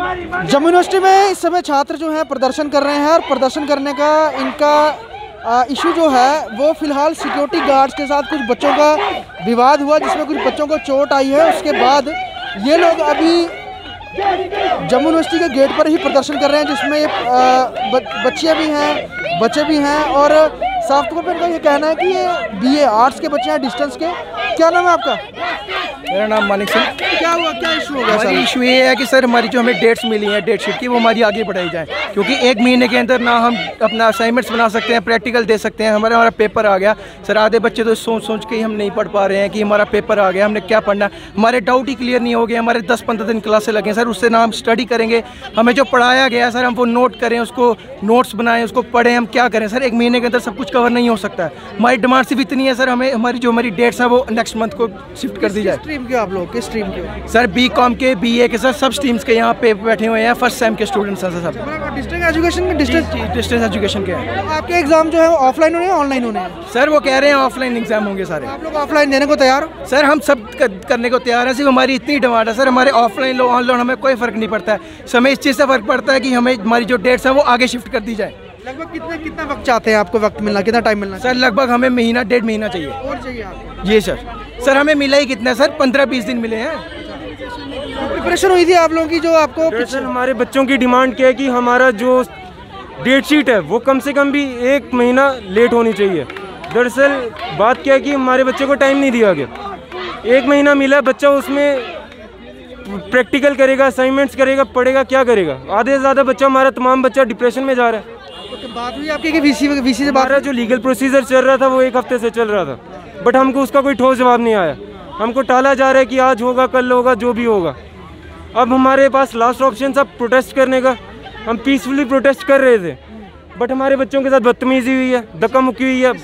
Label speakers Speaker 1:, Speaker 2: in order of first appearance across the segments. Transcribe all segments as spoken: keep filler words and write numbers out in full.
Speaker 1: Jammu university में इस समय छात्र जो हैं प्रदर्शन कर रहे हैं और प्रदर्शन करने का इनका इशू जो है वो फिलहाल सिक्योरिटी गार्ड्स के साथ कुछ बच्चों का विवाद हुआ जिसमें कुछ बच्चों को चोट आई है। उसके बाद ये लोग अभी जम्मू यूनिवर्सिटी के गेट पर ही प्रदर्शन कर रहे हैं जिसमें बच्चे भी हैं बच्चे भी हैं और साफ तौर पर इनका ये कहना है कि ये बीए आर्ट्स के बच्चे हैं डिस्टेंस के। क्या नाम है आपका?
Speaker 2: मेरा नाम मानिक सिंह।
Speaker 1: क्या हुआ, क्या इशू हो गया?
Speaker 2: सर इशू ये है कि सर हमारी जो हमें डेट्स मिली हैं डेट शीट की वो हमारी आगे बढ़ाई जाए, क्योंकि एक महीने के अंदर ना हम अपना असाइनमेंट्स बना सकते हैं, प्रैक्टिकल दे सकते हैं। हमारा हमारा पेपर आ गया सर, आधे बच्चे तो सोच सोच के ही हम नहीं पढ़ पा रहे हैं कि हमारा पेपर आ गया, हमने क्या पढ़ना, हमारे डाउट ही क्लियर नहीं हो गए। हमारे दस पंद्रह दिन क्लासें लगे सर, उससे ना हम स्टडी करेंगे, हमें जो पढ़ाया गया सर हम वो नोट करें, उसको नोट्स बनाएं, उसको पढ़ें, हम क्या करें सर? एक महीने के अंदर सब कुछ कवर नहीं हो सकता है। हमारी डिमांड सिर्फ इतनी है सर, हमें हमारी जो हमारी डेट्स हैं वो नेक्स्ट मंथ को शिफ्ट कर दी जाए।
Speaker 1: स्ट्रीम के आप लोग किस स्ट्रीम के?
Speaker 2: सर बी कॉम के, बी ए के सर सब स्ट्रीम्स के यहाँ पे बैठे हुए हैं, फर्स्ट सेम के स्टूडेंट्स हैं सर सब।
Speaker 1: डिस्टेंस एजुकेशन में डिस्टेंस
Speaker 2: डिस्टेंस एजुकेशन के हैं।
Speaker 1: आपके एग्जाम जो है ऑफलाइन होने हैं ऑनलाइन होने हैं?
Speaker 2: सर वो कह रहे हैं ऑफलाइन एग्जाम होंगे सारे।
Speaker 1: आप लोग ऑफलाइन देने को तैयार हो?
Speaker 2: सर हम सब करने को तैयार हैं, सिर्फ हमारी इतनी डिमांड है सर, हमारे ऑफलाइन लो ऑनलाइन हमें कोई फ़र्क नहीं पड़ता है। हमें इस चीज़ से फ़र्क पड़ता है कि हमें हमारी जो डेट्स हैं वो आगे शिफ्ट कर दी जाए।
Speaker 1: लगभग कितना कितना वक्त चाहते हैं आपको? वक्त मिलना कितना टाइम मिलना?
Speaker 2: सर लगभग हमें महीना डेढ़ महीना चाहिए।
Speaker 1: और चाहिए आपको?
Speaker 2: जी सर। सर हमें मिला ही कितना सर? पंद्रह बीस दिन मिले हैं।
Speaker 1: प्रिपरेशन हुई थी आप लोगों की जो आपको?
Speaker 3: दरअसल हमारे बच्चों की डिमांड क्या है कि हमारा जो डेट शीट है वो कम से कम भी एक महीना लेट होनी चाहिए। दरअसल बात क्या है कि हमारे बच्चे को टाइम नहीं दिया गया, एक महीना मिला, बच्चा उसमें प्रैक्टिकल करेगा, असाइनमेंट्स करेगा, पढ़ेगा, क्या करेगा? आधे से ज़्यादा बच्चा हमारा तमाम बच्चा डिप्रेशन में जा रहा है।
Speaker 1: तो बात हुई आपकी कि वीसी वीसी से बात?
Speaker 3: हमारा जो लीगल प्रोसीजर चल रहा था वो एक हफ्ते से चल रहा था, बट हमको उसका कोई ठोस जवाब नहीं आया। हमको टाला जा रहा है कि आज होगा, कल होगा, जो भी होगा। अब हमारे पास लास्ट ऑप्शन था प्रोटेस्ट करने का। हम पीसफुली प्रोटेस्ट कर रहे थे, बट हमारे बच्चों के साथ बदतमीजी हुई है, धक्का मुक्की हुई है।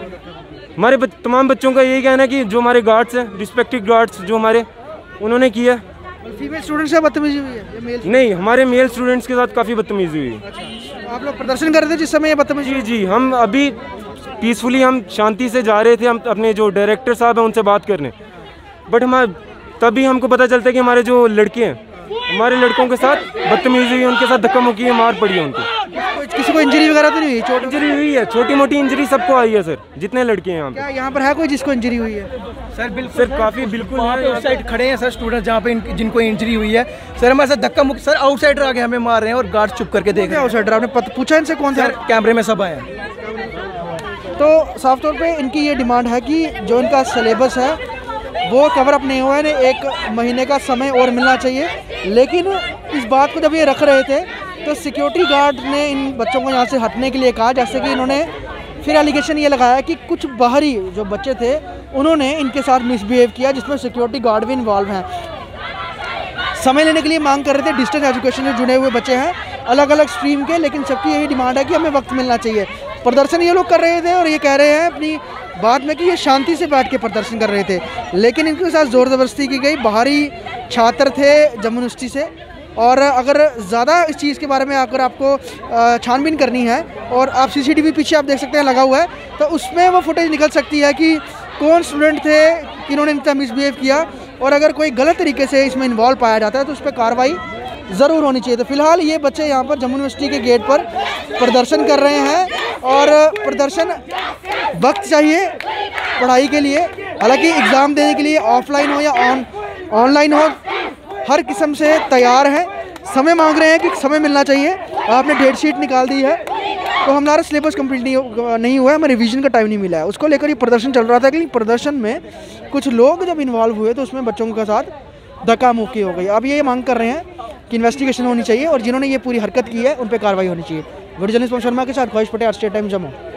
Speaker 3: हमारे बच, तमाम बच्चों का यही कहना है कि जो हमारे गार्ड्स हैं, रिस्पेक्टेड गार्ड्स जो हमारे, उन्होंने किया।
Speaker 1: फीमेल स्टूडेंट्स से बदतमीजी हुई है? मेल
Speaker 3: नहीं, हमारे मेल स्टूडेंट्स के साथ काफ़ी बदतमीजी हुई है।
Speaker 1: अच्छा, आप लोग प्रदर्शन कर रहे थे जिस समय ये बदतमीजी?
Speaker 3: जी जी, हम अभी पीसफुली हम शांति से जा रहे थे, हम अपने जो डायरेक्टर साहब हैं उनसे बात करने, बट हमारे तभी हमको पता चलता है कि हमारे जो लड़के हैं, हमारे लड़कों के साथ बदतमीजी हुई, उनके साथ धक्का मुक्की, मार पड़ी है उनको।
Speaker 1: किसी को इंजरी वगैरह तो नहीं हुई? चोट
Speaker 3: इंजरी हुई है, छोटी मोटी इंजरी सबको आई है सर, जितने लड़के हैं यहाँ पे।
Speaker 1: क्या यहाँ पर है कोई जिसको इंजरी हुई है?
Speaker 2: सर बिल्कुल
Speaker 3: सर, काफ़ी बिल्कुल
Speaker 2: उस साइड खड़े हैं सर स्टूडेंट जहाँ पे जिनको इंजरी हुई है। सर हमारे साथ धक्का मुक्की, सर आउटसाइडर आके हमें मार रहे हैं और गार्ड चुप करके देख रहे हैं।
Speaker 1: आउटसाइडर आपने पूछा इनसे कौन था?
Speaker 2: कैमरे में सब आए हैं।
Speaker 1: तो साफ तौर पे इनकी ये डिमांड है कि जो इनका सिलेबस है वो कवर अप नहीं हुआ है, एक महीने का समय और मिलना चाहिए। लेकिन इस बात को जब ये रख रहे थे तो सिक्योरिटी गार्ड ने इन बच्चों को यहाँ से हटने के लिए कहा, जैसे कि इन्होंने फिर एलिगेशन ये लगाया कि कुछ बाहरी जो बच्चे थे उन्होंने इनके साथ मिसबिहेव किया, जिसमें सिक्योरिटी गार्ड भी इन्वॉल्व हैं। समय लेने के लिए मांग कर रहे थे। डिस्टेंस एजुकेशन से जुड़े हुए बच्चे हैं अलग अलग स्ट्रीम के, लेकिन सबकी यही डिमांड है कि हमें वक्त मिलना चाहिए। प्रदर्शन ये लोग कर रहे थे और ये कह रहे हैं अपनी बात में कि ये शांति से बैठ के प्रदर्शन कर रहे थे, लेकिन इनके साथ ज़ोर ज़बरदस्ती की गई। बाहरी छात्र थे जम्मू यूनिवर्सिटी से, और अगर ज़्यादा इस चीज़ के बारे में अगर आपको छानबीन करनी है और आप सीसीटीवी पीछे आप देख सकते हैं लगा हुआ है, तो उसमें वो फुटेज निकल सकती है कि कौन स्टूडेंट थे इन्होंने इनका मिसबिहेव किया, और अगर कोई गलत तरीके से इसमें इन्वॉल्व पाया जाता है तो उस पर कार्रवाई ज़रूर होनी चाहिए। तो फिलहाल ये बच्चे यहाँ पर जम्मू यूनिवर्सिटी के गेट पर प्रदर्शन कर रहे हैं, और प्रदर्शन वक्त चाहिए पढ़ाई के लिए, हालांकि एग्ज़ाम देने के लिए ऑफलाइन हो या ऑन ऑनलाइन हो हर किस्म से तैयार हैं। समय मांग रहे हैं कि समय मिलना चाहिए। आपने डेट शीट निकाल दी है तो हमारा सिलेबस कंप्लीट नहीं नहीं हुआ है, हमें रिवीजन का टाइम नहीं मिला है, उसको लेकर ये प्रदर्शन चल रहा था। लेकिन प्रदर्शन में कुछ लोग जब इन्वॉल्व हुए तो उसमें बच्चों के साथ धक्का मुक्की हो गई। अब ये मांग कर रहे हैं कि इन्वेस्टिगेशन होनी चाहिए और जिन्होंने ये पूरी हरकत की है उन पर कार्रवाई होनी चाहिए। वीडियो जर्नलिस्ट शर्मा के साथ ख्वाहिश पटेल, स्टेट टाइम जम्मू।